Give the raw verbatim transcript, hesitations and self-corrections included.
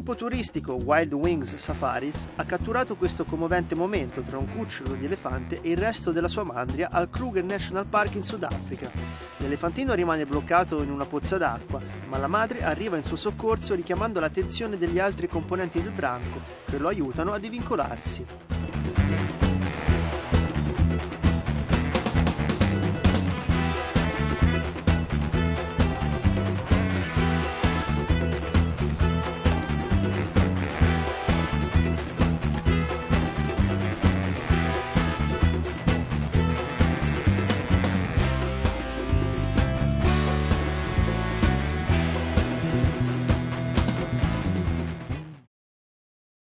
gruppo turistico Wild Wings Safaris ha catturato questo commovente momento tra un cucciolo di elefante e il resto della sua mandria al Kruger National Park in Sudafrica. L'elefantino rimane bloccato in una pozza d'acqua, ma la madre arriva in suo soccorso richiamando l'attenzione degli altri componenti del branco che lo aiutano a divincolarsi.